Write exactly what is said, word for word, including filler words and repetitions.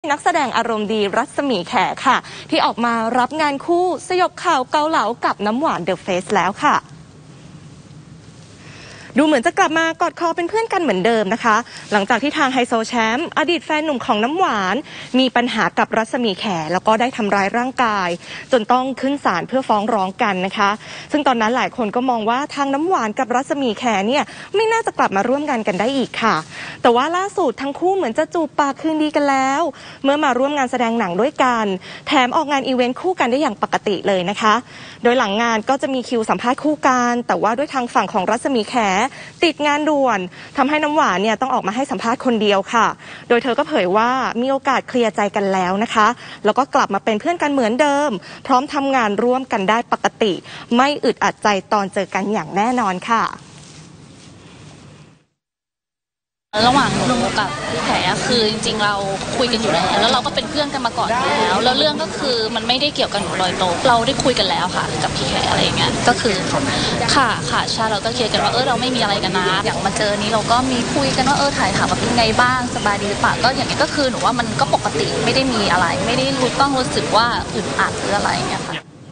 นักแสดงอารมณ์ดีรัศมีแขค่ะที่ออกมารับงานคู่สยบข่าวเกาเหลากับน้ำหวานเดอะเฟสแล้วค่ะดูเหมือนจะกลับมากอดคอเป็นเพื่อนกันเหมือนเดิมนะคะหลังจากที่ทางไฮโซแชมป์อดีตแฟนหนุ่มของน้ำหวานมีปัญหากับรัศมีแขแล้วก็ได้ทำร้ายร่างกายจนต้องขึ้นศาลเพื่อฟ้องร้องกันนะคะซึ่งตอนนั้นหลายคนก็มองว่าทางน้ำหวานกับรัศมีแขเนี่ยไม่น่าจะกลับมาร่วมงานกันได้อีกค่ะแต่ว่าล่าสุดทั้งคู่เหมือนจะจูบปากคืนดีกันแล้วเมื่อมาร่วมงานแสดงหนังด้วยกันแถมออกงานอีเวนต์คู่กันได้อย่างปกติเลยนะคะโดยหลังงานก็จะมีคิวสัมภาษณ์คู่กันแต่ว่าด้วยทางฝั่งของรัศมีแขติดงานด่วนทำให้น้ำหวานเนี่ยต้องออกมาให้สัมภาษณ์คนเดียวค่ะโดยเธอก็เผยว่ามีโอกาสเคลียร์ใจกันแล้วนะคะแล้วก็กลับมาเป็นเพื่อนกันเหมือนเดิมพร้อมทำงานร่วมกันได้ปกติไม่อึดอัดใจตอนเจอกันอย่างแน่นอนค่ะระหว่างหนูกับพี่แขคือจริงๆเราคุยกันอยู่แล้วแล้วเราก็เป็นเพื่อนกันมาก่อนแล้วแล้วเรื่องก็คือมันไม่ได้เกี่ยวกับหนูโดยตรงเราได้คุยกันแล้วค่ะกับพี่แขอะไรอย่างเงี้ยก็คือค่ะค่ะใช่เราก็เคลียร์กันว่าเออเราไม่มีอะไรกันนะอย่างมาเจอนี้เราก็มีคุยกันว่าเออถ่ายถามว่าเป็นไงบ้างสบายดีหรือเปล่าก็อย่างเงี้ยก็คือหนูว่ามันก็ปกติไม่ได้มีอะไรไม่ได้รู้ต้องรู้สึกว่าอึดอัดหรืออะไรอย่างเงี้ยค่ะ